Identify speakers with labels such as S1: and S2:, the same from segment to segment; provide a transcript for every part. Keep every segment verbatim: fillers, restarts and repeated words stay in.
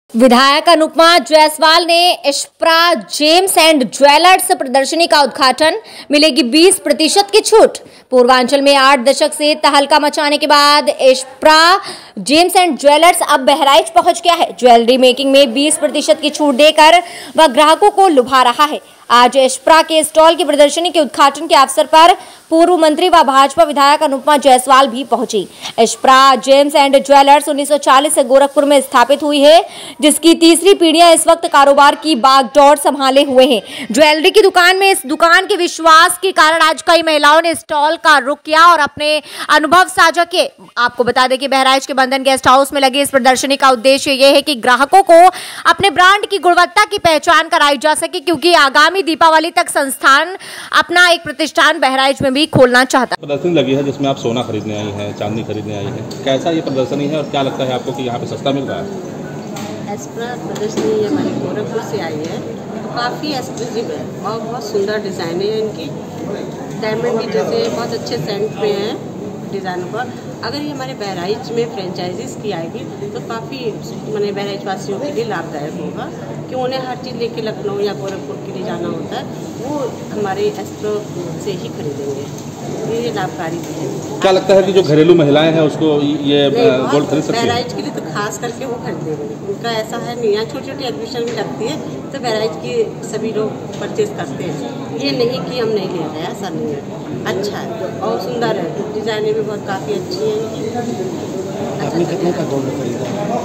S1: विधायक अनुपमा जायसवाल ने इशप्रा James and jewellers प्रदर्शनी का उद्घाटन। मिलेगी बीस प्रतिशत की छूट। पूर्वांचल में आठ दशक से तहलका मचाने के बाद इशप्रा जेम्स एंड ज्वेलर्स अब बहराइच पहुंच गया है। ज्वेलरी मेकिंग में बीस प्रतिशत की छूट देकर वह ग्राहकों को लुभा रहा है। आज इशप्रा के स्टॉल की प्रदर्शनी के उद्घाटन के अवसर पर पूर्व मंत्री व भाजपा विधायक अनुपमा जायसवाल भी पहुंची। इशप्रा जेम्स एंड ज्वेलर्स उन्नीस सौ चालीस से गोरखपुर में स्थापित हुई है, जिसकी तीसरी पीढ़ियां इस वक्त कारोबार की बागडोर संभाले हुए हैं। ज्वेलरी की दुकान में इस दुकान के विश्वास के कारण आज कई महिलाओं ने स्टॉल का रुख किया और अपने अनुभव साझा किए। आपको बता दें कि बहराइच के बंधन गेस्ट हाउस में लगी इस प्रदर्शनी का उद्देश्य यह है कि ग्राहकों को अपने ब्रांड की गुणवत्ता की पहचान कराई जा सके, क्योंकि आगामी दीपावली तक संस्थान अपना एक प्रतिष्ठान बहराइच में भी खोलना चाहता है।
S2: प्रदर्शनी लगी है जिसमें आप सोना खरीदने आई हैं, चांदी खरीदने आई हैं। कैसा ये प्रदर्शनी है और क्या लगता है आपको कि यहाँ पे सस्ता मिल रहा है?
S3: इशप्रा प्रदर्शनी हमारी गोरखपुर से आई है, तो काफ़ी एक्सक्लूसिव है और बहुत सुंदर डिज़ाइन है इनकी। डायमंड भी जैसे बहुत अच्छे सेंट में है डिज़ाइन पर। अगर ये हमारे बहराइच में फ्रेंचाइजीज की आएगी तो काफ़ी मैंने बहराइच वासियों के लिए लाभदायक होगा, कि उन्हें हर चीज़ लेके लखनऊ या गोरखपुर के लिए जाना होता है, वो हमारे इशप्रा से ही खरीदेंगे। ये लाभकारी भी है।
S2: क्या लगता है कि जो घरेलू महिलाएं हैं उसको ये गोल्ड खरीद सकती हैं?
S3: बहराइच के लिए तो खास करके वो खरीदेंगे। उनका ऐसा है नहीं, यहाँ छोटी छोटी एग्जीबिशन भी लगती है तो बहराइच के सभी लोग परचेज करते हैं। ये नहीं कि हम नहीं ले रहे हैं, ऐसा नहीं है। अच्छा है और सुंदर है, डिजाइनें भी बहुत काफ़ी अच्छी हैं इनकी।
S4: आपने कितने का गोल्ड खरीदा?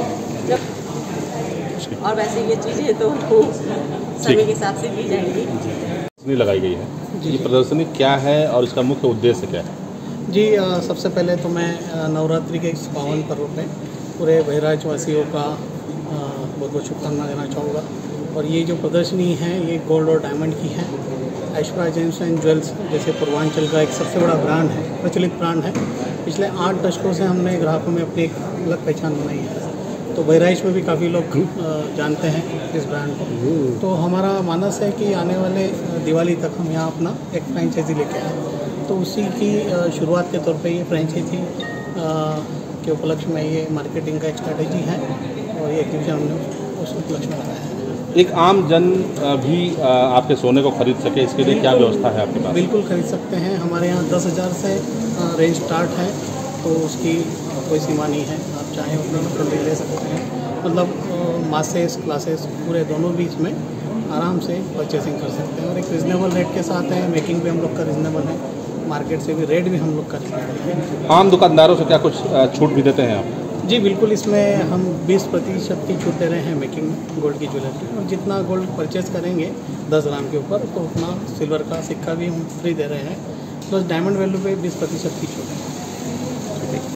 S3: और वैसे ये चीज़ें तो समय के हिसाब से की जाएंगी।
S2: प्रदर्शनी लगाई गई है, ये प्रदर्शनी क्या है और इसका मुख्य उद्देश्य क्या है?
S4: जी आ, सबसे पहले तो मैं नवरात्रि के इस पावन पर्व में पूरे बहराइच वासियों का बहुत बहुत शुभकामना देना चाहूँगा। और ये जो प्रदर्शनी है ये गोल्ड और डायमंड की है। इशप्रा जेम्स एंड ज्वेल्स जैसे पूर्वांचल का एक सबसे बड़ा ब्रांड है, प्रचलित ब्रांड है। पिछले आठ दशकों से हमने ग्राहकों में अपनी एक अलग पहचान बनाई है, तो बहराइच में भी काफ़ी लोग जानते हैं इस ब्रांड को। तो हमारा मानस है कि आने वाले दिवाली तक हम यहाँ अपना एक फ्रेंचाइजी लेके आए, तो उसी की शुरुआत के तौर पे ये फ्रेंचाइजी के उपलक्ष्य में ये मार्केटिंग का एक स्ट्रैटेजी है और ये एग्जीबिशन हमने उस उपलक्ष्य में लगाया है।
S2: एक आम जन भी आपके सोने को खरीद सके, इसके लिए क्या व्यवस्था है आपके पास? बिल्कुल
S4: खरीद सकते हैं। हमारे यहाँ दस हज़ार से रेंज स्टार्ट है, तो उसकी कोई सीमा नहीं है। आप चाहें उतना मतलब भी ले सकते हैं। मतलब मासेस क्लासेस पूरे दोनों भी इसमें आराम से परचेसिंग कर सकते हैं और एक रिजनेबल रेट के साथ है। मेकिंग भी हम लोग का रिजनेबल है, मार्केट से भी रेट भी हम लोग का रिजनेबल है।
S2: आम दुकानदारों से क्या कुछ छूट भी देते हैं आप?
S4: जी बिल्कुल, इसमें हम बीस प्रतिशत की छूट दे रहे हैं मेकिंग गोल्ड की ज्वेलरी। और जितना गोल्ड परचेज करेंगे दस ग्राम के ऊपर, तो उतना सिल्वर का सिक्का भी हम फ्री दे रहे हैं, प्लस डायमंड वैल्यू पे बीस प्रतिशत की छूट है।